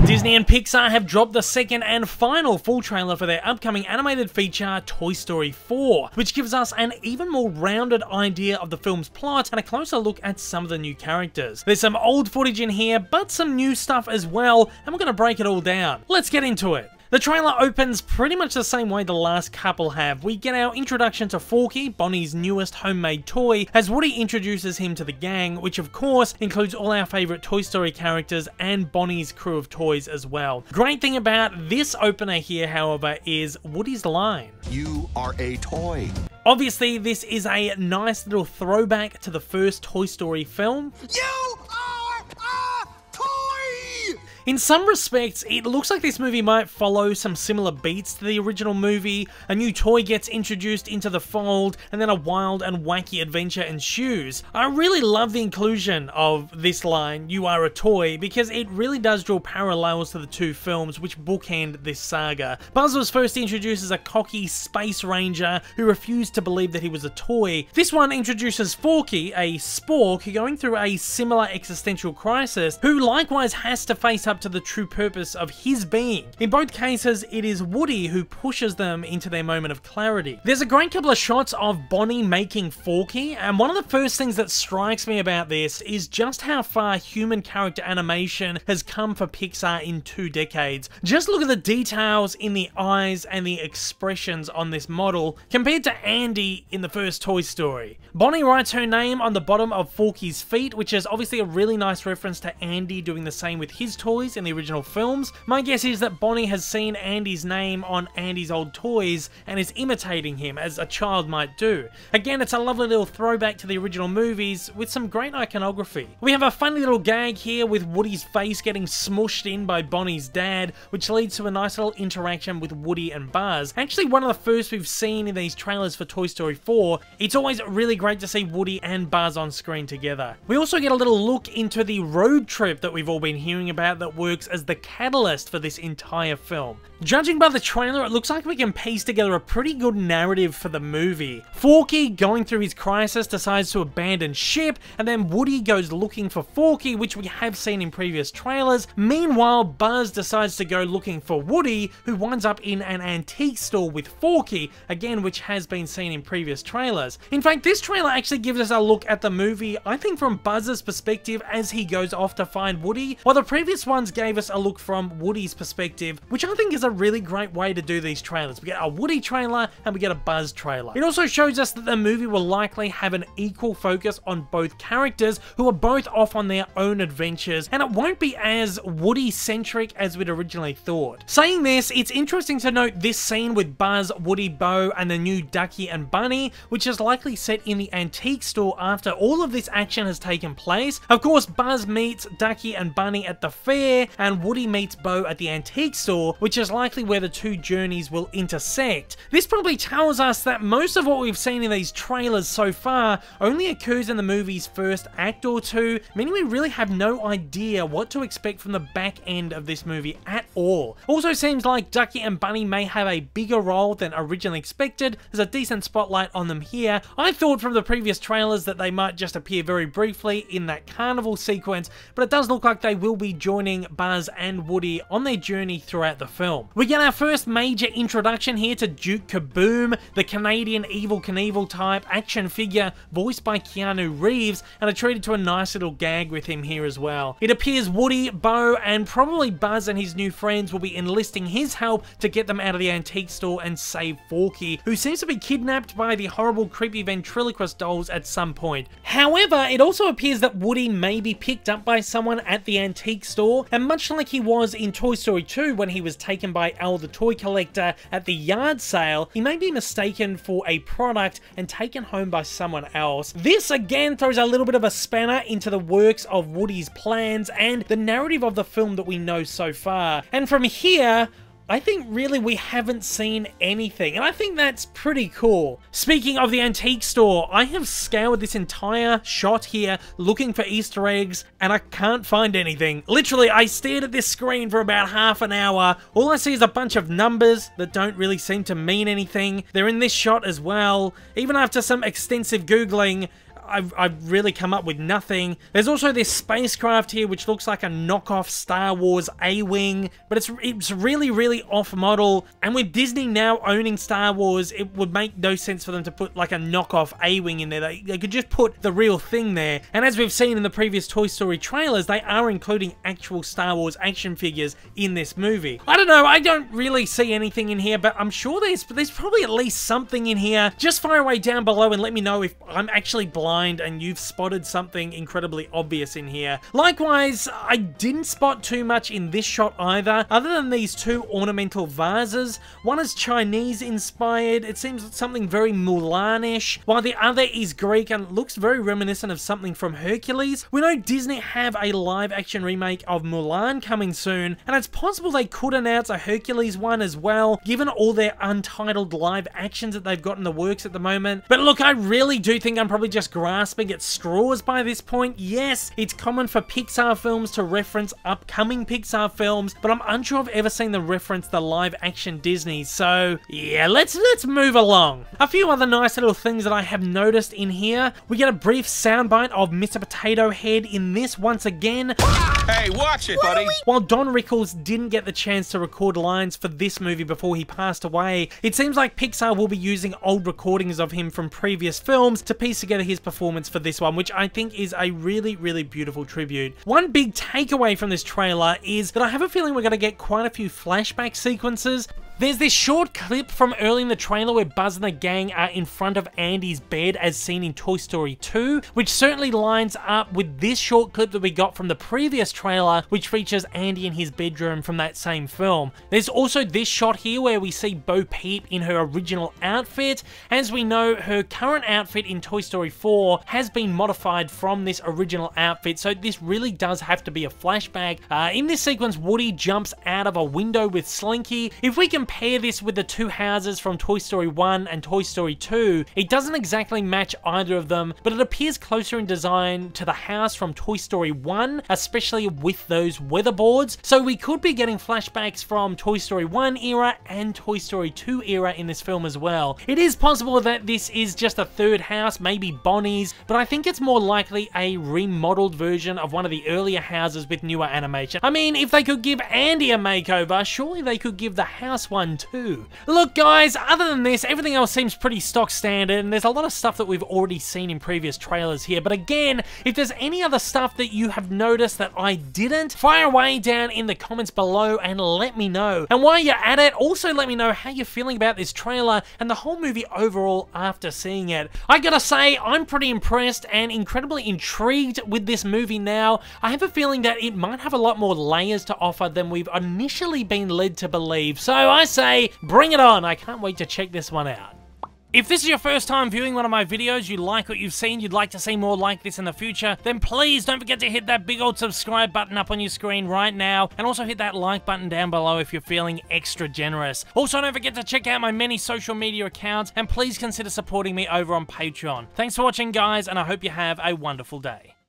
Disney and Pixar have dropped the second and final full trailer for their upcoming animated feature, Toy Story 4, which gives us an even more rounded idea of the film's plot and a closer look at some of the new characters. There's some old footage in here, but some new stuff as well, and we're going to break it all down. Let's get into it. The trailer opens pretty much the same way the last couple have. We get our introduction to Forky, Bonnie's newest homemade toy, as Woody introduces him to the gang, which of course includes all our favourite Toy Story characters and Bonnie's crew of toys as well. Great thing about this opener here, however, is Woody's line. You are a toy. Obviously, this is a nice little throwback to the first Toy Story film. You are a toy! In some respects, it looks like this movie might follow some similar beats to the original movie. A new toy gets introduced into the fold, and then a wild and wacky adventure ensues. I really love the inclusion of this line, "You are a toy," because it really does draw parallels to the two films which bookend this saga. Buzz was first introduced as a cocky space ranger who refused to believe that he was a toy. This one introduces Forky, a spork going through a similar existential crisis, who likewise has to face up to the true purpose of his being. In both cases, it is Woody who pushes them into their moment of clarity. There's a great couple of shots of Bonnie making Forky, and one of the first things that strikes me about this is just how far human character animation has come for Pixar in 2 decades. Just look at the details in the eyes and the expressions on this model compared to Andy in the first Toy Story. Bonnie writes her name on the bottom of Forky's feet, which is obviously a really nice reference to Andy doing the same with his toys in the original films. My guess is that Bonnie has seen Andy's name on Andy's old toys and is imitating him as a child might do. Again, it's a lovely little throwback to the original movies with some great iconography. We have a funny little gag here with Woody's face getting smushed in by Bonnie's dad, which leads to a nice little interaction with Woody and Buzz. Actually, one of the first we've seen in these trailers for Toy Story 4. It's always really great to see Woody and Buzz on screen together. We also get a little look into the road trip that we've all been hearing about that works as the catalyst for this entire film. Judging by the trailer, it looks like we can piece together a pretty good narrative for the movie. Forky, going through his crisis, decides to abandon ship, and then Woody goes looking for Forky, which we have seen in previous trailers. Meanwhile, Buzz decides to go looking for Woody, who winds up in an antique store with Forky, again which has been seen in previous trailers. In fact, this trailer actually gives us a look at the movie, I think from Buzz's perspective as he goes off to find Woody, while the previous ones gave us a look from Woody's perspective, which I think is a really great way to do these trailers. We get a Woody trailer and we get a Buzz trailer. It also shows us that the movie will likely have an equal focus on both characters who are both off on their own adventures, and it won't be as Woody-centric as we'd originally thought. Saying this, it's interesting to note this scene with Buzz, Woody, Bo, and the new Ducky and Bunny, which is likely set in the antique store after all of this action has taken place. Of course, Buzz meets Ducky and Bunny at the fair, and Woody meets Bo at the antique store, which is likely where the two journeys will intersect. This probably tells us that most of what we've seen in these trailers so far only occurs in the movie's first act or two, meaning we really have no idea what to expect from the back end of this movie at all. Also seems like Ducky and Bunny may have a bigger role than originally expected. There's a decent spotlight on them here. I thought from the previous trailers that they might just appear very briefly in that carnival sequence, but it does look like they will be joining Buzz and Woody on their journey throughout the film. We get our first major introduction here to Duke Kaboom, the Canadian Evel Knievel type action figure voiced by Keanu Reeves, and are treated to a nice little gag with him here as well. It appears Woody, Bo, and probably Buzz and his new friends will be enlisting his help to get them out of the antique store and save Forky, who seems to be kidnapped by the horrible creepy ventriloquist dolls at some point. However, it also appears that Woody may be picked up by someone at the antique store, and much like he was in Toy Story 2 when he was taken by Al the toy collector at the yard sale, he may be mistaken for a product and taken home by someone else. This again throws a little bit of a spanner into the works of Woody's plans and the narrative of the film that we know so far. And from here, I think really we haven't seen anything, and I think that's pretty cool. Speaking of the antique store, I have scoured this entire shot here looking for Easter eggs, and I can't find anything. Literally, I stared at this screen for about half an hour. All I see is a bunch of numbers that don't really seem to mean anything. They're in this shot as well. Even after some extensive Googling, I've really come up with nothing. There's also this spacecraft here, which looks like a knockoff Star Wars A-Wing, but it's really, really off-model, and with Disney now owning Star Wars, it would make no sense for them to put like a knockoff A-Wing in there. They could just put the real thing there, and as we've seen in the previous Toy Story trailers, they are including actual Star Wars action figures in this movie. I don't know, I don't really see anything in here, but I'm sure there's probably at least something in here. Just fire away down below and let me know if I'm actually blind and you've spotted something incredibly obvious in here. Likewise, I didn't spot too much in this shot either, other than these two ornamental vases. One is Chinese inspired, it seems something very Mulan-ish, while the other is Greek and looks very reminiscent of something from Hercules. We know Disney have a live action remake of Mulan coming soon, and it's possible they could announce a Hercules one as well, given all their untitled live actions that they've got in the works at the moment. But look, I really do think I'm probably just grasping at straws by this point. Yes, it's common for Pixar films to reference upcoming Pixar films, but I'm unsure I've ever seen them reference the live action Disney, so yeah, let's move along. A few other nice little things that I have noticed in here. We get a brief soundbite of Mr. Potato Head in this once again. Hey, watch it, buddy. While Don Rickles didn't get the chance to record lines for this movie before he passed away, it seems like Pixar will be using old recordings of him from previous films to piece together his performance for this one, which I think is a really, really beautiful tribute. One big takeaway from this trailer is that I have a feeling we're going to get quite a few flashback sequences. There's this short clip from early in the trailer where Buzz and the gang are in front of Andy's bed as seen in Toy Story 2, which certainly lines up with this short clip that we got from the previous trailer, which features Andy in his bedroom from that same film. There's also this shot here where we see Bo Peep in her original outfit. As we know, her current outfit in Toy Story 4 has been modified from this original outfit, so this really does have to be a flashback. In this sequence, Woody jumps out of a window with Slinky. If we compare this with the two houses from Toy Story 1 and Toy Story 2, it doesn't exactly match either of them, but it appears closer in design to the house from Toy Story 1, especially with those weatherboards. So we could be getting flashbacks from Toy Story 1 era and Toy Story 2 era in this film as well. It is possible that this is just a third house, maybe Bonnie's, but I think it's more likely a remodeled version of one of the earlier houses with newer animation. I mean, if they could give Andy a makeover, surely they could give the house one too. Look guys, other than this, everything else seems pretty stock standard, and there's a lot of stuff that we've already seen in previous trailers here, but again, if there's any other stuff that you have noticed that I didn't, fire away down in the comments below and let me know. And while you're at it, also let me know how you're feeling about this trailer and the whole movie overall after seeing it. I gotta say, I'm pretty impressed and incredibly intrigued with this movie now. I have a feeling that it might have a lot more layers to offer than we've initially been led to believe, so I say, bring it on. I can't wait to check this one out. If this is your first time viewing one of my videos, you like what you've seen, you'd like to see more like this in the future, then please don't forget to hit that big old subscribe button up on your screen right now, and also hit that like button down below if you're feeling extra generous. Also, don't forget to check out my many social media accounts, and please consider supporting me over on Patreon. Thanks for watching guys, and I hope you have a wonderful day.